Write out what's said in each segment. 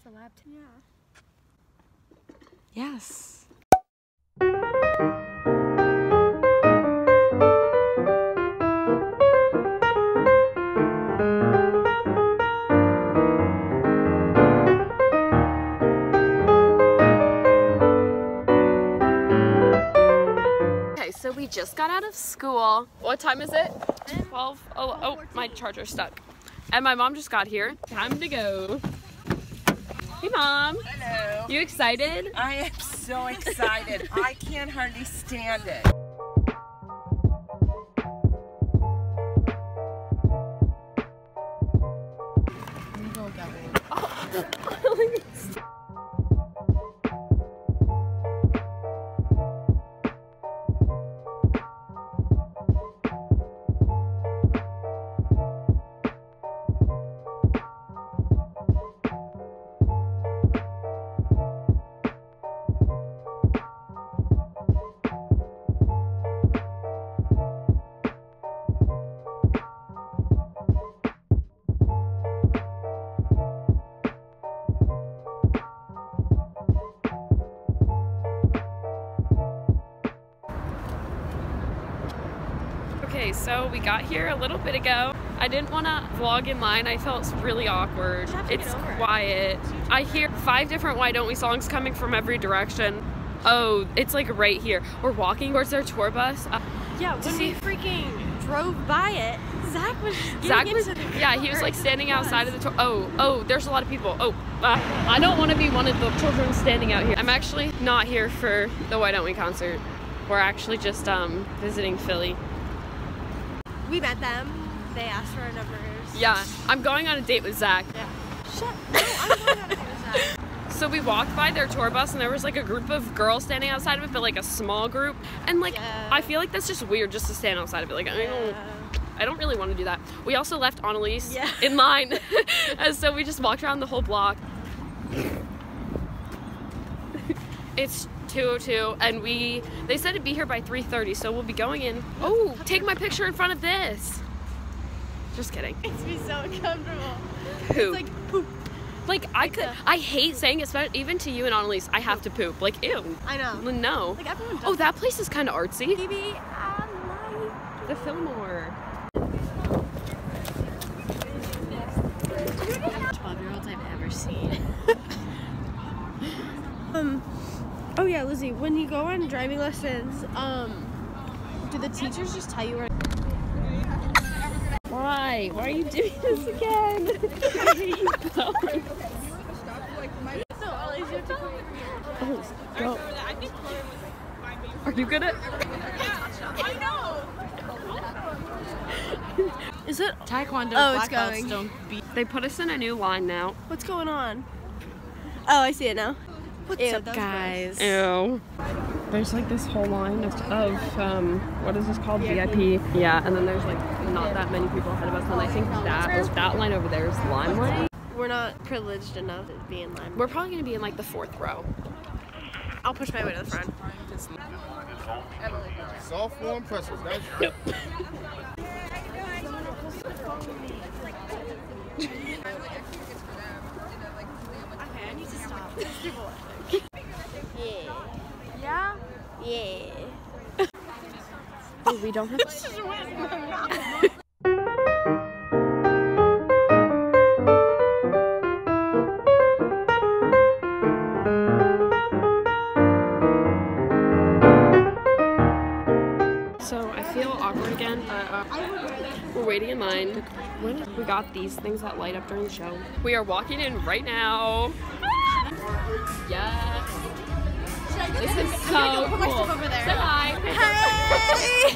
the lab too? Yeah. Yes. Okay, so we just got out of school. What time is it? 12. Oh, my charger's stuck. And my mom just got here. Time to go. Hey, Mom. Hello. You excited? I am so excited. I can't hardly stand it. Okay, so we got here a little bit ago. I didn't want to vlog in line. I felt really awkward. It's quiet. I hear 5 different Why Don't We songs coming from every direction. Oh, it's like right here. We're walking towards their tour bus. Yeah, when we freaking drove by it, Zach was yeah, he was like standing outside of the tour. Oh, there's a lot of people. I don't want to be one of the children standing out here. I'm actually not here for the Why Don't We concert. We're actually just visiting Philly. We met them. They asked for our numbers. Yeah, I'm going on a date with Zach. Yeah. Shut. No, I'm going on a date with Zach. So we walked by their tour bus and there was like a group of girls standing outside of it, but like a small group. And like, Yeah. I feel like that's just weird just to stand outside of it. Like, I don't really want to do that. We also left Annalise in line. And so we just walked around the whole block. It's 2:02 and they said it'd be here by 3:30, so we'll be going in. Oh, take my picture in front of this. Just kidding. Makes me so uncomfortable. Poop. It's like poop. Like I hate saying it, even to you and Annalise, I have to poop. Like, ew. I know. No. Like everyone does. Oh, that place is kind of artsy. Maybe I like The Fillmore. 12-year-olds I've ever seen. Oh yeah, Lizzie, when you go on driving lessons, do the teachers just tell you where? Why? Why are you doing this again? Where are you going? Oh, go. Are you gonna? I know. Is it Taekwondo black belts don't beat. They put us in a new line now. What's going on? Oh, I see it now. What's up, guys? Ew. There's like this whole line of what is this called? VIP. Yeah, and then there's like not that many people ahead of us, and I think that line over there is limelight. We're not privileged enough to be in line. We're probably gonna be in like the 4th row. I'll push my way to the front. Soft warm pretzels. Yep. Okay, I need to stop. Yeah. Yeah. Oh, we don't have. So I feel awkward again. We're waiting in line. We got these things that light up during the show. We are walking in right now. Yes. This is so cool. Over there. Say hi. Hey!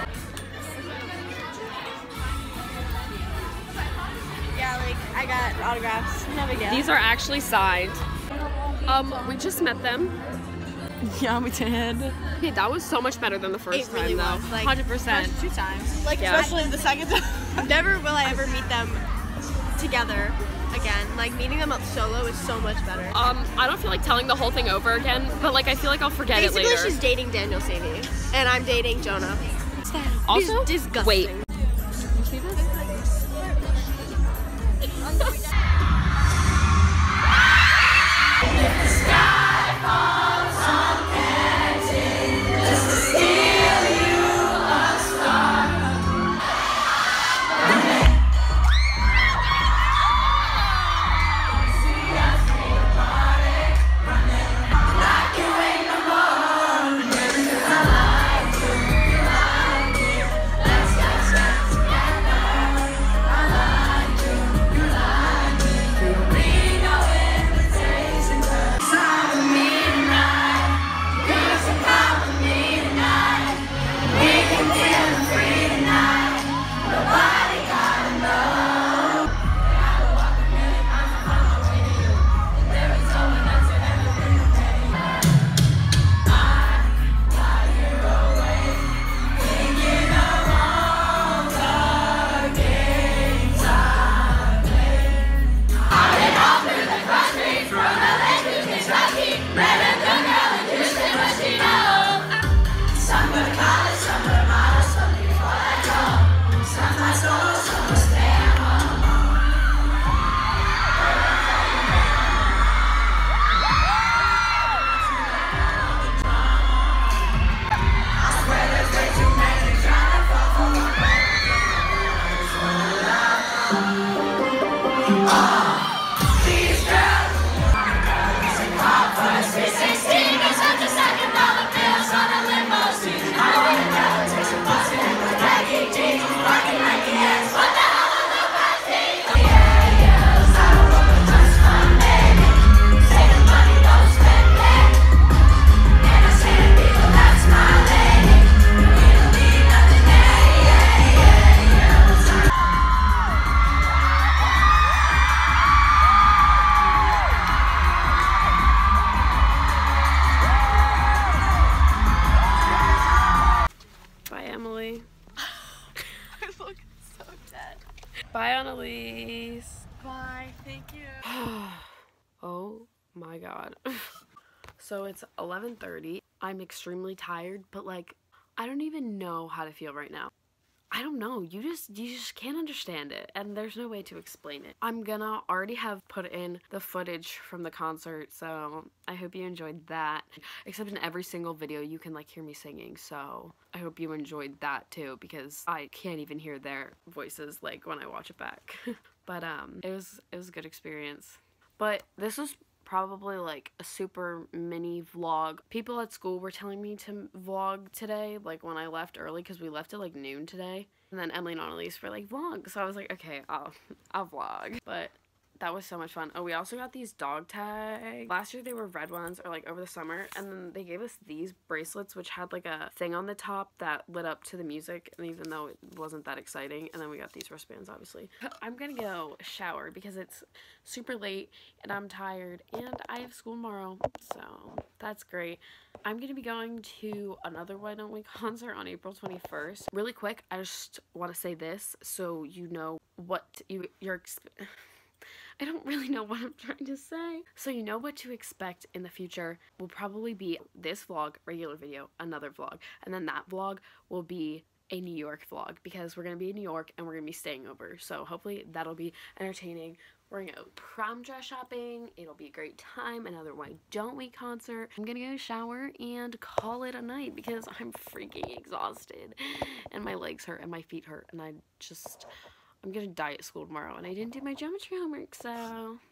Yeah, like I got autographs. No big deal. These are actually signed. We just met them. Yeah, we did. Okay, that was so much better than the first It really time, was. though. Like, 100%. First 2 times. Like, Yeah. especially the second time. Never will I ever meet them together again. Like, meeting them up solo is so much better. I don't feel like telling the whole thing over again, but like I feel like I'll forget it later. Basically, she's dating Daniel Savy, and I'm dating Jonah. Also, He's disgusting. wait. You see this? Oh my god. So it's 11:30. I'm extremely tired, but like I don't even know how to feel right now. I don't know, you just can't understand it, and there's no way to explain it. I'm gonna already have put in the footage from the concert, so I hope you enjoyed that. Except in every single video you can like hear me singing, so I hope you enjoyed that too, because I can't even hear their voices like when I watch it back. But it was a good experience. But this was probably like a super mini vlog. People at school were telling me to vlog today, like when I left early, because we left at like noon today. And then Emily and Annalise were like, vlog. So I was like, okay, I'll vlog. But that was so much fun. Oh, we also got these dog tags. Last year they were red ones, or like over the summer, and then they gave us these bracelets which had like a thing on the top that lit up to the music, and even though it wasn't that exciting. And then we got these wristbands, obviously. I'm gonna go shower because it's super late and I'm tired and I have school tomorrow, so that's great. I'm gonna be going to another Why Don't We concert on April 21st. Really quick, I just want to say this so you know what you're I don't really know what I'm trying to say. So you know what to expect in the future will probably be this vlog, regular video, another vlog, and then that vlog will be a New York vlog because we're going to be in New York and we're going to be staying over. So hopefully that'll be entertaining. We're going to go prom dress shopping. It'll be a great time. Another Why Don't We concert. I'm going to go shower and call it a night because I'm freaking exhausted and my legs hurt and my feet hurt and I'm gonna die at school tomorrow and I didn't do my geometry homework, so